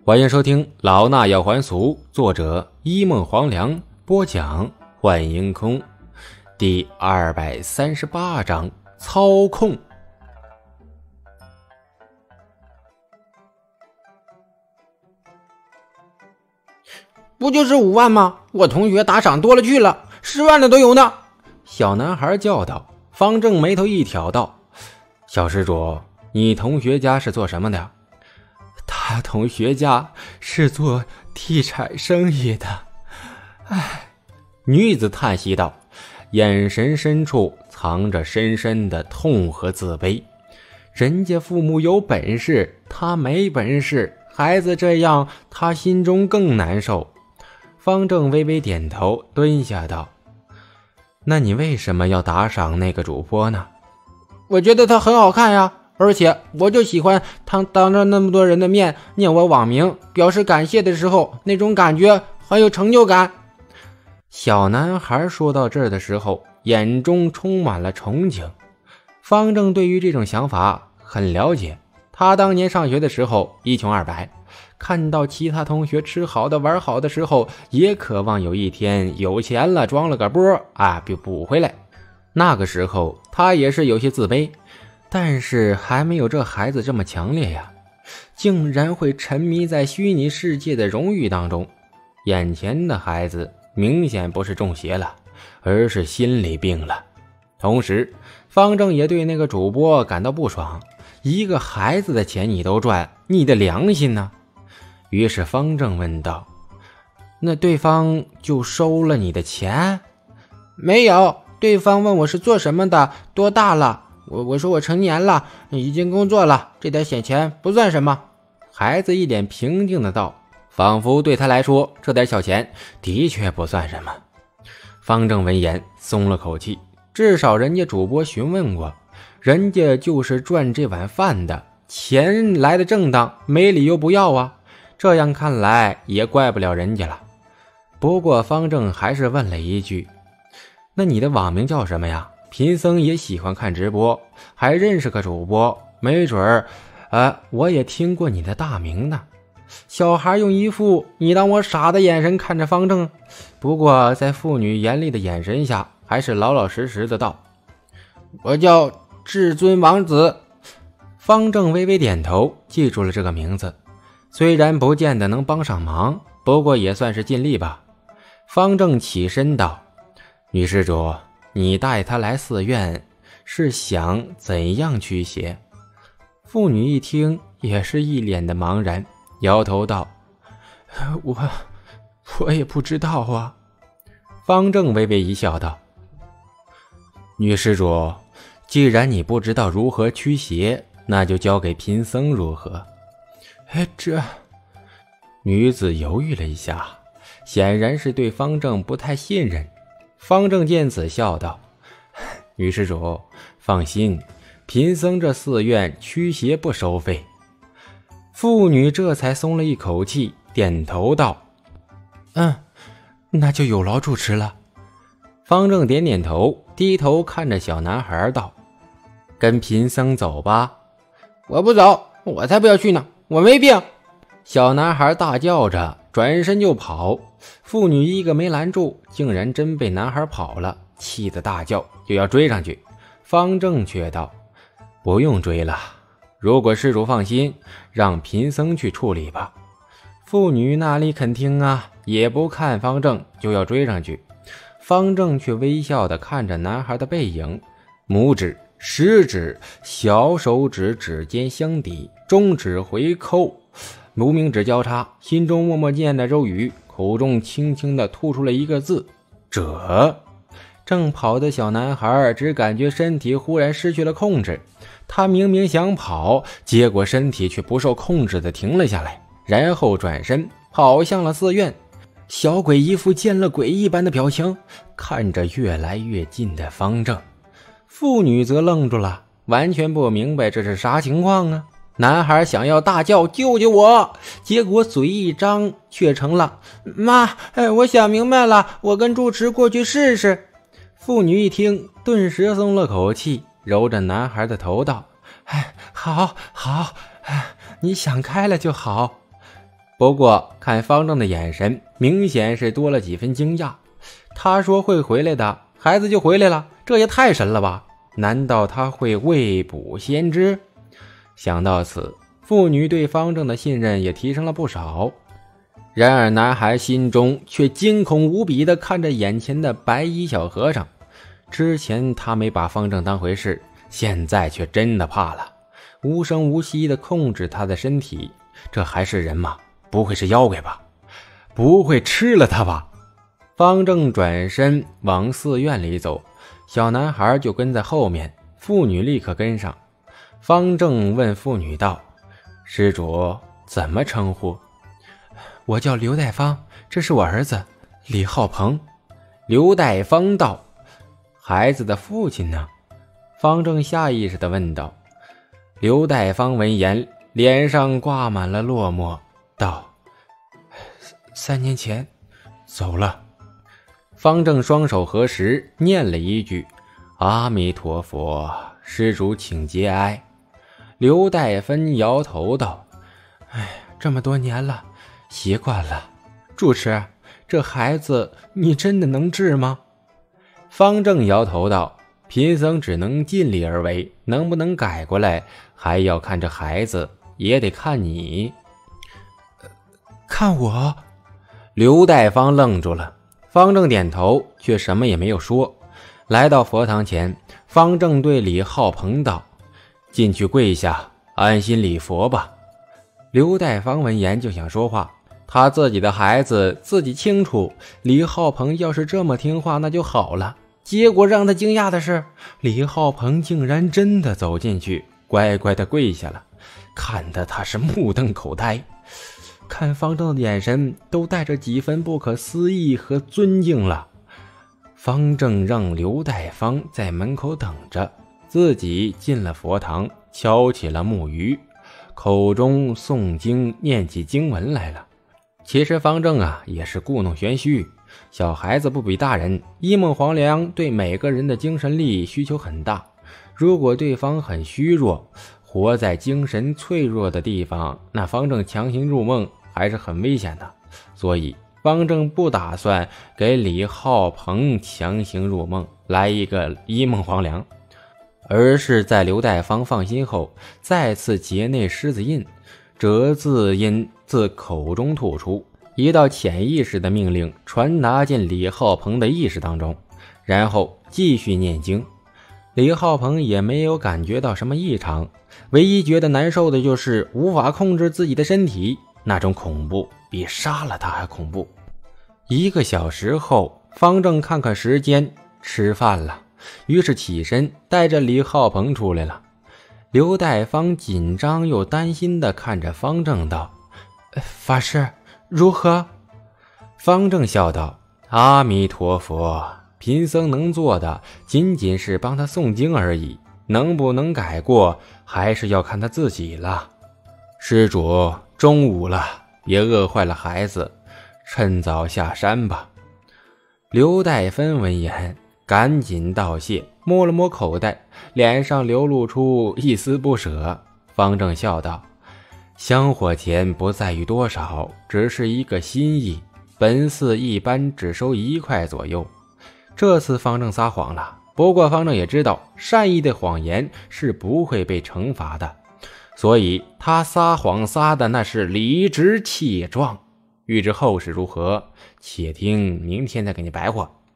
欢迎收听老衲要还俗，作者一梦黄粱，播讲幻音空。第238章操控。 不就是5万吗？我同学打赏多了去了，10万的都有呢。 小男孩叫道。方正眉头一挑道：小施主，你同学家是做什么的？他同学家是做地产生意的。唉，女子叹息道，眼神深处藏着深深的痛和自卑。人家父母有本事，他没本事，孩子这样，他心中更难受。方正微微点头，蹲下道：那你为什么要打赏那个主播呢？ 我觉得他很好看呀，而且我就喜欢他当着那么多人的面念我网名，表示感谢的时候，那种感觉很有成就感。 小男孩说到这儿的时候，眼中充满了憧憬。方正对于这种想法很了解，他当年上学的时候一穷二白，看到其他同学吃好的玩好的时候，也渴望有一天有钱了装了个波就补回来。那个时候他也是有些自卑，但是还没有这孩子这么强烈呀，竟然会沉迷在虚拟世界的荣誉当中。眼前的孩子明显不是中邪了，而是心理病了。同时方正也对那个主播感到不爽，一个孩子的钱你都赚，你的良心呢？于是方正问道：那对方就收了你的钱？ 没有，对方问我是做什么的，多大了，我说我成年了，已经工作了，这点小钱不算什么。 孩子一脸平静的道，仿佛对他来说这点小钱的确不算什么。方正闻言松了口气，至少人家主播询问过，人家就是赚这碗饭的，钱来的正当，没理由不要啊。这样看来也怪不了人家了。不过方正还是问了一句：那你的网名叫什么呀？贫僧也喜欢看直播，还认识个主播，没准儿我也听过你的大名呢。小孩用一副你当我傻的眼神看着方正，不过在妇女严厉的眼神下，还是老老实实的道： 我叫至尊王子。 方正微微点头，记住了这个名字，虽然不见得能帮上忙，不过也算是尽力吧。方正起身道：女施主，你带他来寺院是想怎样驱邪？妇女一听也是一脸的茫然，摇头道：我也不知道啊。方正微微一笑道：女施主，既然你不知道如何驱邪，那就交给贫僧如何？这女子犹豫了一下，显然是对方正不太信任。方正见此笑道：女施主放心，贫僧这寺院驱邪不收费。妇女这才松了一口气，点头道：那就有劳住持了。方正点点头，低头看着小男孩道：跟贫僧走吧。 我不走，我才不要去呢，我没病。 小男孩大叫着转身就跑，妇女一个没拦住，竟然真被男孩跑了，气得大叫，就要追上去。方正却道：不用追了，如果施主放心，让贫僧去处理吧。妇女哪里肯听啊，也不看方正，就要追上去。方正却微笑地看着男孩的背影，拇指、食指、小手指指尖相抵，中指回扣，无名指交叉，心中默默念的咒语，口中轻轻地吐出了一个字：者。正跑的小男孩只感觉身体忽然失去了控制，他明明想跑，结果身体却不受控制地停了下来，然后转身跑向了寺院。小鬼一副见了鬼一般的表情，看着越来越近的方正。妇女则愣住了，完全不明白这是啥情况啊。男孩想要大叫救救我，结果嘴一张却成了妈，我想明白了，我跟住持过去试试。妇女一听顿时松了口气，揉着男孩的头道：好，你想开了就好。 不过看方正的眼神，明显是多了几分惊讶。他说会回来的，孩子就回来了，这也太神了吧？难道他会未卜先知？想到此，妇女对方正的信任也提升了不少。然而男孩心中却惊恐无比地看着眼前的白衣小和尚。之前他没把方正当回事，现在却真的怕了，无声无息地控制他的身体。这还是人吗？不会是妖怪吧？不会吃了他吧？方正转身往寺院里走，小男孩就跟在后面，妇女立刻跟上。方正问妇女道：施主怎么称呼？ 我叫刘代方，这是我儿子李浩鹏。 刘代方道：孩子的父亲呢？方正下意识地问道。刘代方闻言，脸上挂满了落寞，道 3年前走了。 方正双手合十，念了一句：阿弥陀佛，施主请节哀。刘代芬摇头道： 这么多年了，习惯了。主持，这孩子你真的能治吗？ 方正摇头道：贫僧只能尽力而为，能不能改过来还要看这孩子，也得看你。 看我？ 刘代方愣住了。方正点头，却什么也没有说。来到佛堂前，方正对李浩鹏道：进去跪下，安心礼佛吧。刘代方闻言就想说话，他自己的孩子自己清楚，李浩鹏要是这么听话那就好了。结果让他惊讶的是，李浩鹏竟然真的走进去，乖乖的跪下了，看得他是目瞪口呆。看方正的眼神都带着几分不可思议和尊敬了。方正让刘代方在门口等着，自己进了佛堂，敲起了木鱼，口中诵经念起经文来了。其实方正也是故弄玄虚，小孩子不比大人，一梦黄粱对每个人的精神力需求很大，如果对方很虚弱，活在精神脆弱的地方，那方正强行入梦还是很危险的。所以方正不打算给李浩鹏强行入梦来一个一梦黄粱，而是在刘代方放心后，再次结内狮子印，折字音自口中吐出，一道潜意识的命令传达进李浩鹏的意识当中，然后继续念经。李浩鹏也没有感觉到什么异常，唯一觉得难受的就是无法控制自己的身体，那种恐怖比杀了他还恐怖。1个小时后，方正看看时间，吃饭了，于是起身带着李浩鹏出来了。刘代方紧张又担心地看着方正道： 法师如何？ 方正笑道：阿弥陀佛，贫僧能做的仅仅是帮他诵经而已，能不能改过还是要看他自己了。施主，中午了，别饿坏了孩子，趁早下山吧。刘代芬闻言赶紧道谢，摸了摸口袋，脸上流露出一丝不舍。方正笑道：香火钱不在于多少，只是一个心意，本寺一般只收1块左右。这次方正撒谎了，不过方正也知道善意的谎言是不会被惩罚的，所以他撒谎撒的那是理直气壮。欲知后事如何，且听明天再给你白话。